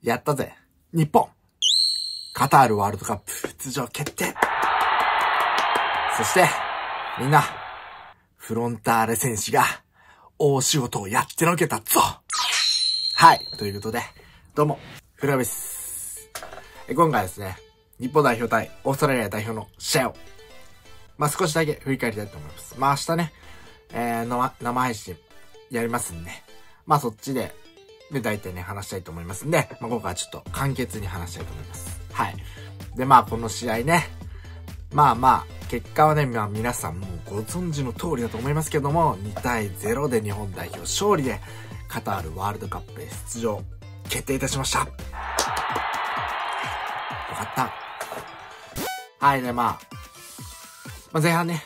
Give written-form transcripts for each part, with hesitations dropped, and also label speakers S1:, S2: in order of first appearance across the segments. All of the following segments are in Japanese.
S1: やったぜ。日本。カタールワールドカップ出場決定。そして、みんな、フロンターレ選手が大仕事をやってのけたぞ。はい。ということで、どうも、フラベス。今回はですね、日本代表対オーストラリア代表の試合を、少しだけ振り返りたいと思います。明日ね、生配信やりますんで、そっちで、大体ね、話したいと思いますんで、今回はちょっと簡潔に話したいと思います。はい。で、この試合ね、結果はね、皆さんもうご存知の通りだと思いますけども、2対0で日本代表勝利で、カタールワールドカップへ出場決定いたしました。よかった。はい、で、前半ね、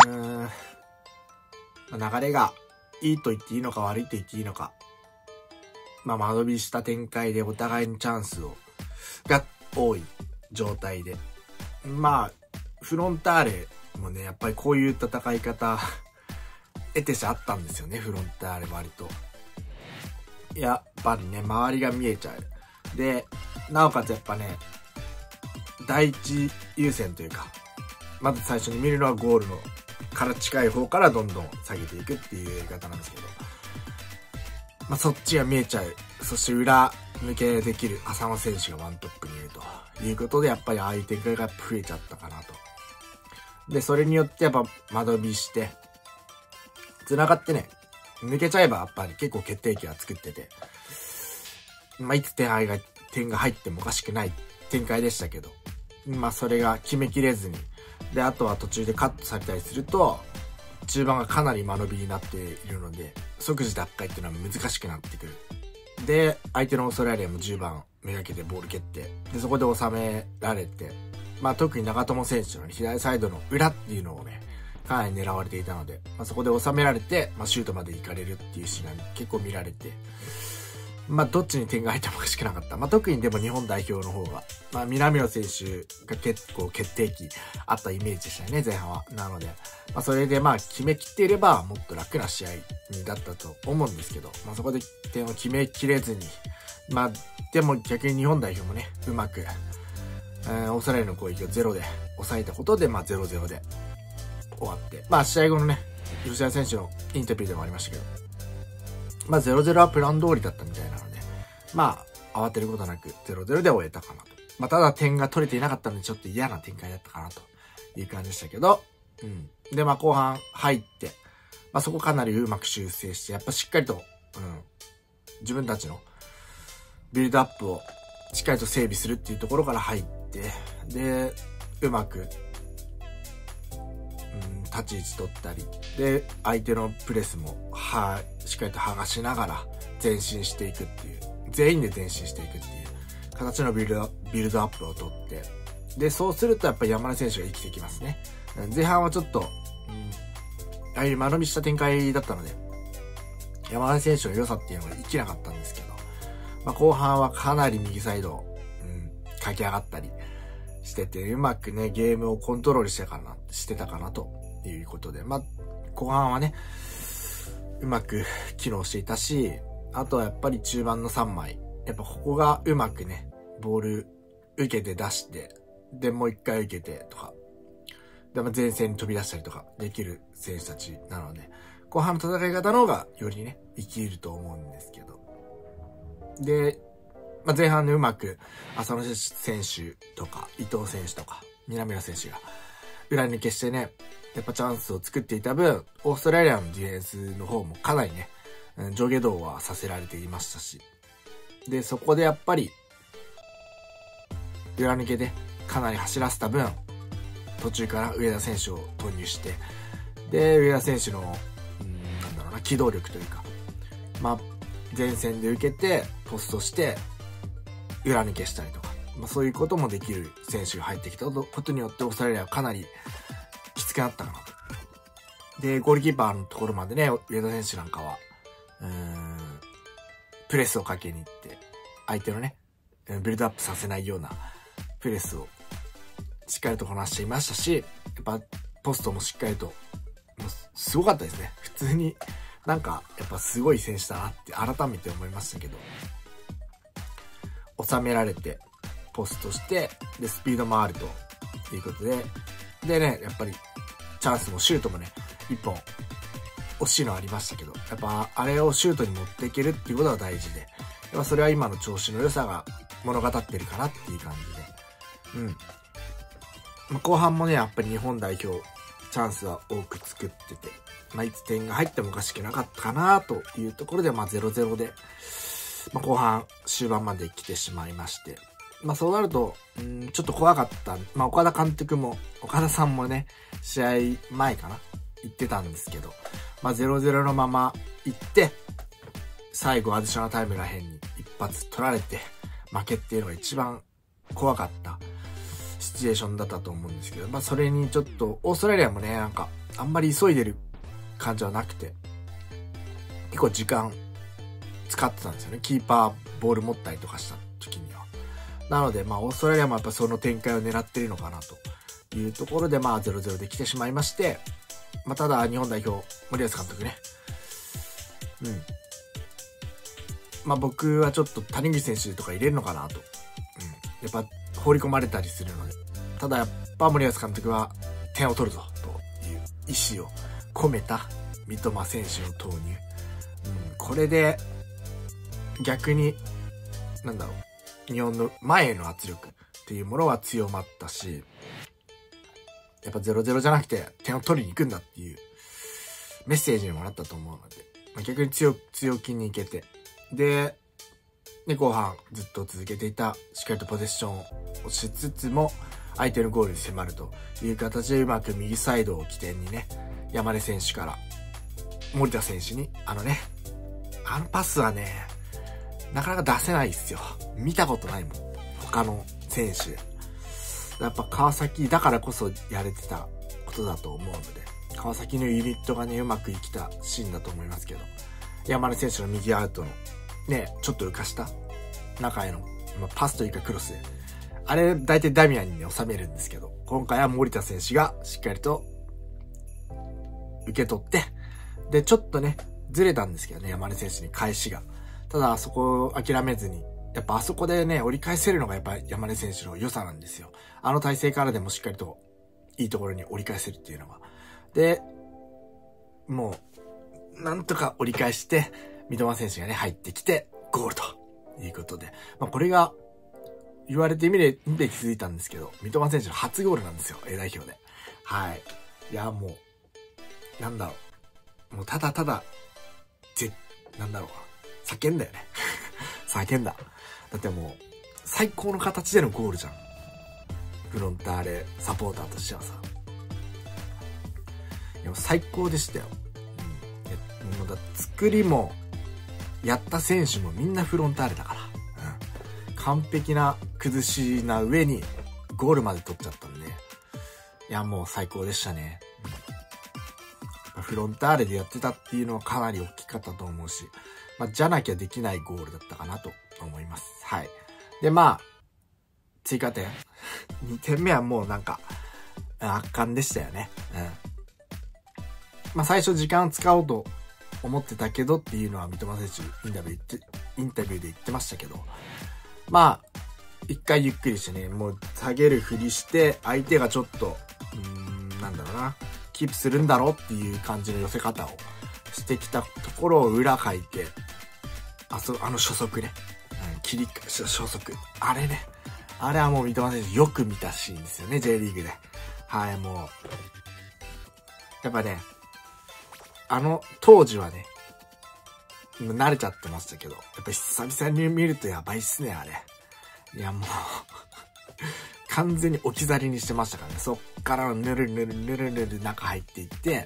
S1: 流れがいいと言っていいのか悪いと言っていいのか、間延びした展開でお互いにチャンスが多い状態で、フロンターレもね、やっぱりこういう戦い方、得てしてあったんですよね、フロンターレ割と。やっぱりね、周りが見えちゃう。で、なおかつやっぱね、第一優先というか、まず最初に見るのはゴールのから近い方からどんどん下げていくっていうやり方なんですけど、そっちが見えちゃう。そして裏抜けできる浅野選手がワントップにいるということで、やっぱり相手が増えちゃったかなと。で、それによってやっぱ間延びして、繋がってね、抜けちゃえばやっぱり結構決定機は作ってて、いつ点が入ってもおかしくない展開でしたけど、それが決めきれずに、で、あとは途中でカットされたりすると、中盤がかなり間延びになっているので、即時奪回っていうのは難しくなってくる。で、相手のオーストラリアも10番めがけてボール蹴って、で、そこで収められて、特に長友選手の左サイドの裏っていうのをね、かなり狙われていたので、そこで収められて、シュートまで行かれるっていうシーンが結構見られて、どっちに点が入ってもおかしくなかった。特にでも日本代表の方が、南野選手が結構決定機あったイメージでしたよね、前半は。なので、それで決めきっていればもっと楽な試合だったと思うんですけど、そこで点を決めきれずに、でも逆に日本代表もね、うまく、オーストラリアの攻撃を0で抑えたことで、0-0で終わって、試合後のね、吉田選手のインタビューでもありましたけど、0-0はプラン通りだったみたいなので、慌てることなく0-0で終えたかなと。ただ点が取れていなかったのでちょっと嫌な展開だったかなという感じでしたけど、で、後半入って、そこかなりうまく修正して、やっぱしっかりと、自分たちのビルドアップをしっかりと整備するっていうところから入って、で、うまく、立ち位置取ったり、で、相手のプレスも、しっかりと剥がしながら前進していくっていう、全員で前進していくっていう形のビルドアップを取って、で、そうするとやっぱり山根選手が生きてきますね。前半はちょっと、ああいう間延びした展開だったので、山根選手の良さっていうのが生きなかったんですけど、後半はかなり右サイド、駆け上がったりしてて、うまくね、ゲームをコントロールしてたかなということで、後半はね、うまく機能していたし、あとはやっぱり中盤の3枚、やっぱここがうまくね、ボール受けて出して、で、もう一回受けてとか、で、前線に飛び出したりとかできる選手たちなので、後半の戦い方の方がよりね、生きると思うんですけど。で、前半でうまく浅野選手とか伊藤選手とか南野選手が裏抜けしてね、やっぱチャンスを作っていた分、オーストラリアのディフェンスの方もかなりね、上下動はさせられていましたし、で、そこでやっぱり裏抜けでかなり走らせた分、途中から上田選手を投入して、で、上田選手の、機動力というか、前線で受けて、ポストして、裏抜けしたりとか、そういうこともできる選手が入ってきたことによって、オーストラリアはかなりきつくなったかなと。で、ゴールキーパーのところまでね、上田選手なんかは、プレスをかけに行って、相手のね、ビルドアップさせないようなプレスをしっかりとこなしていましたし、やっぱポストもしっかりと、すごかったですね。普通にやっぱすごい選手だなって改めて思いましたけど、 収められて、ポストして、で、スピードもあるということで、でね、やっぱり、チャンスもシュートもね、一本、惜しいのありましたけど、やっぱ、あれをシュートに持っていけるっていうことが大事で、やっぱそれは今の調子の良さが物語ってるかなっていう感じで、まあ、後半もね、やっぱり日本代表、チャンスは多く作ってて、まあ、いつ点が入ってもおかしくなかったかなというところで、まあ、0-0で、まあ、後半、終盤まで来てしまいまして、まあ、そうなると、ちょっと怖かった。まあ、岡田監督も、岡田さんもね、試合前かな言ってたんですけど、まあ、0-0のまま行って、最後アディショナルタイムらへんに一発取られて、負けっていうのが一番怖かったシチュエーションだったと思うんですけど、まあ、それにちょっと、オーストラリアもね、なんか、あんまり急いでる感じはなくて、結構時間使ってたんですよね。キーパーボール持ったりとかした時には。なので、まあ、オーストラリアもやっぱその展開を狙ってるのかなというところで、まあ、0-0で来てしまいまして、まあ、ただ、日本代表、森保監督ね。まあ、僕はちょっと谷口選手とか入れるのかなと。やっぱ、放り込まれたりするので。ただ、やっぱ森保監督は点を取るぞ、という意思を込めた三笘選手の投入。これで、逆に、なんだろう。日本の前への圧力っていうものは強まったし、やっぱ 0-0 じゃなくて点を取りに行くんだっていうメッセージにもなったと思うので、まあ、逆に強気に行けて、で、後半ずっと続けていたしっかりとポゼッションをしつつも相手のゴールに迫るという形でうまく右サイドを起点にね、山根選手から森田選手にあのパスはね、なかなか出せないっすよ。見たことないもん。他の選手。やっぱ川崎だからこそやれてたことだと思うので、川崎のユニットがね、うまく生きたシーンだと思いますけど、山根選手の右アウトのね、ちょっと浮かした中への、パスというかクロスで、あれ大体ダミアンにね、収めるんですけど、今回は森田選手がしっかりと受け取って、で、ちょっとね、ずれたんですけどね、山根選手に返しが。ただ、そこを諦めずに、やっぱあそこでね、折り返せるのがやっぱ山根選手の良さなんですよ。あの体勢からでもしっかりといいところに折り返せるっていうのは。で、もう、なんとか折り返して、三笘選手がね、入ってきて、ゴールということで。まあ、これが、言われてみて気づいたんですけど、三笘選手の初ゴールなんですよ、A 代表で。はい。いや、もう、なんだろう。もうただただ、なんだろう。叫んだよね。叫んだ。だってもう、最高の形でのゴールじゃん。フロンターレサポーターとしてはさ。でも最高でしたよ。もうだ作りも、やった選手もみんなフロンターレだから。完璧な崩しな上に、ゴールまで取っちゃったんで。いや、もう最高でしたね。フロンターレでやってたっていうのはかなり大きかったと思うし、じゃなきゃできないゴールだったかなと思います。はい。で、追加点。2点目はもうなんか、圧巻でしたよね。最初時間を使おうと思ってたけどっていうのは三笘選手インタビューで言ってましたけど、一回ゆっくりしてね、もう下げるふりして、相手がちょっと、なんだろうな、キープするんだろうっていう感じの寄せ方をしてきたところを裏書いて、あの初速ね。初速。あれね。あれはもう三笘選手よく見たシーンですよね、J リーグで。はい、もう。やっぱね、当時はね、慣れちゃってましたけど、やっぱ久々に見るとやばいっすね、あれ。いや、もう、完全に置き去りにしてましたからね。そっからぬる中入っていって、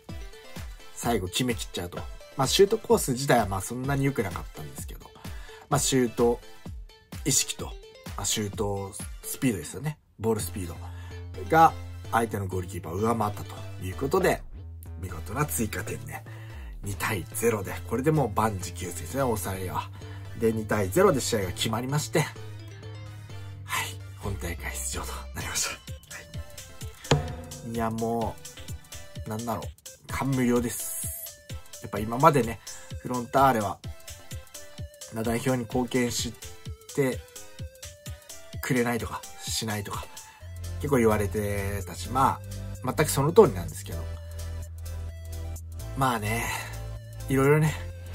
S1: 最後決めきっちゃうと。シュートコース自体はそんなに良くなかったんですけど、シュート意識と、シュートスピードですよね。ボールスピードが相手のゴールキーパーを上回ったということで、見事な追加点ね。2-0で、これでもう万事休すですね、オーストラリアは。で、2-0で試合が決まりまして、はい、本大会出場となりました。はい、いや、もう、なんだろう、感無量です。やっぱ今までね、フロンターレは、代表に貢献してくれないとか、しないとか、結構言われてたし、まあ、全くその通りなんですけど。まあね、いろいろね、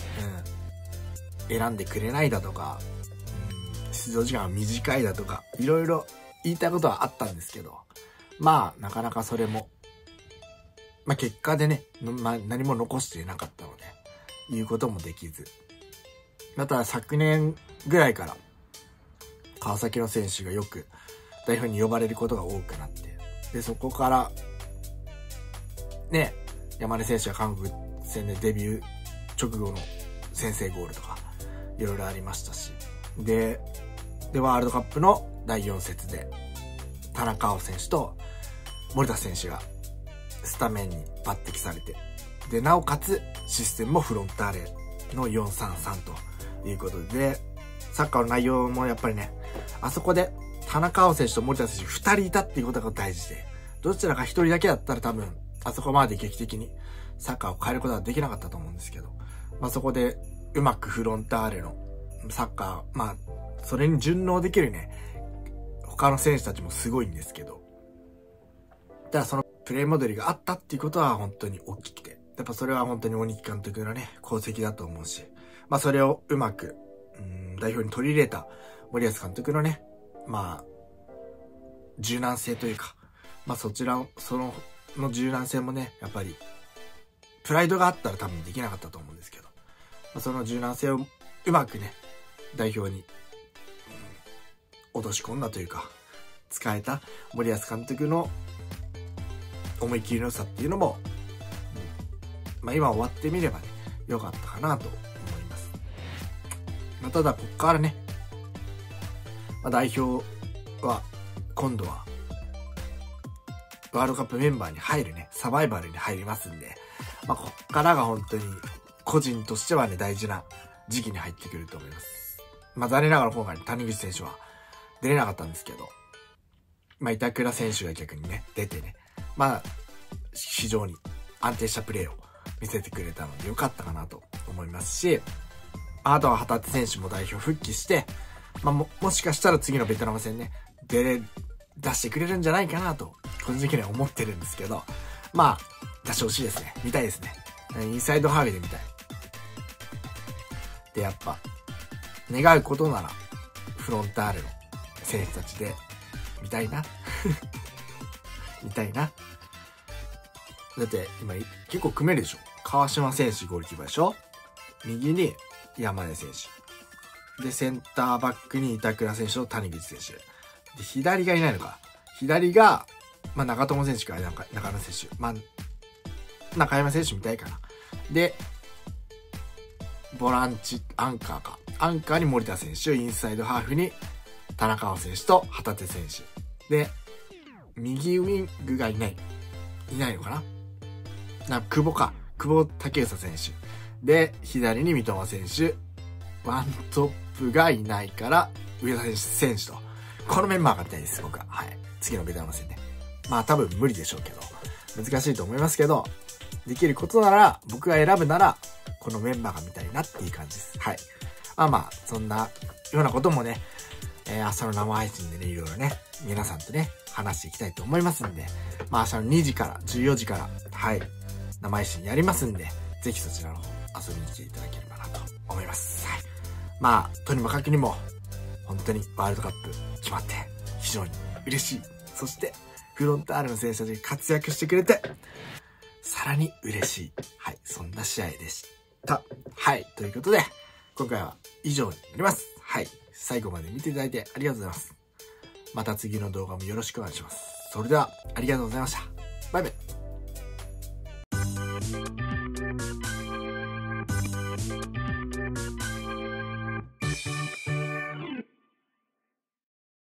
S1: 選んでくれないだとか、出場時間は短いだとか、いろいろ言いたいことはあったんですけど、まあ、なかなかそれも、まあ結果でね、何も残してなかったので、言うこともできず。また昨年ぐらいから、川崎の選手がよく代表に呼ばれることが多くなって、で、そこから、ね、山根選手が韓国戦でデビュー直後の先制ゴールとか、いろいろありましたし、で、ワールドカップの第4節で、田中碧選手と森田選手がスタメンに抜擢されて、で、なおかつシステムもフロンターレの 4-3-3 ということで、サッカーの内容もやっぱりね、あそこで田中碧選手と森田選手2人いたっていうことが大事で、どちらか1人だけだったら多分、あそこまで劇的にサッカーを変えることはできなかったと思うんですけど、まあそこでうまくフロンターレのサッカー、まあ、それに順応できるね、他の選手たちもすごいんですけど、ただそのプレーモデルがあったっていうことは本当に大きくて、やっぱそれは本当に鬼木監督のね、功績だと思うし、まあそれをうまく、代表に取り入れた森保監督のね、まあ、柔軟性というか、まあその柔軟性もね、やっぱり、プライドがあったら多分できなかったと思うんですけど、まあ、その柔軟性をうまくね、代表に、落とし込んだというか、使えた森保監督の思い切りの良さっていうのも、まあ今終わってみればね、良かったかなと思います。まあ、ただこっからね、まあ、代表は今度はワールドカップメンバーに入るね、サバイバルに入りますんで、まあこっからが本当に個人としてはね、大事な時期に入ってくると思います。まあ残念ながら今回谷口選手は出れなかったんですけど、まあ板倉選手が逆にね、出てね、まあ非常に安定したプレーを見せてくれたので良かったかなと思いますし、あとは旗手選手も代表復帰して、まあ もしかしたら次のベトナム戦ね、出してくれるんじゃないかなと、個人的には思ってるんですけど、まあ、出してほしいですね。見たいですね。インサイドハーフで見たい。で、やっぱ、願うことなら、フロンターレの選手たちで、見たいな。見たいな。だって、今、結構組めるでしょ。川島選手ゴールキーパーでしょ。右に山根選手。で、センターバックに板倉選手と谷口選手。で、左がいないのか。左が、まあ、長友選手か中野選手。まあ、中山選手みたいかな。で、ボランチ、アンカーか。アンカーに森田選手、インサイドハーフに田中碧選手と旗手選手。で、右ウィングがいないのかな。久保建英選手。で、左に三笘選手。ワントップがいないから、上田選手と。このメンバーが見たいです、僕は。はい。次のベトナム戦ね。まあ多分無理でしょうけど、難しいと思いますけど、できることなら、僕が選ぶなら、このメンバーが見たいなっていう感じです。はい。まあ、そんなようなこともね、明日の生配信でね、いろいろね、皆さんとね、話していきたいと思いますんで、まあ明日の2時から14時から、はい、生配信やりますんで、ぜひそちらの方遊びに来ていただければなと思います。はい。まあ、とにもかくにも、本当にワールドカップ決まって、非常に嬉しい。そして、フロンターレの選手たちが活躍してくれて、さらに嬉しい。はい、そんな試合でした。はい、ということで、今回は以上になります。はい、最後まで見ていただいてありがとうございます。また次の動画もよろしくお願いします。それでは、ありがとうございました。バイバイ。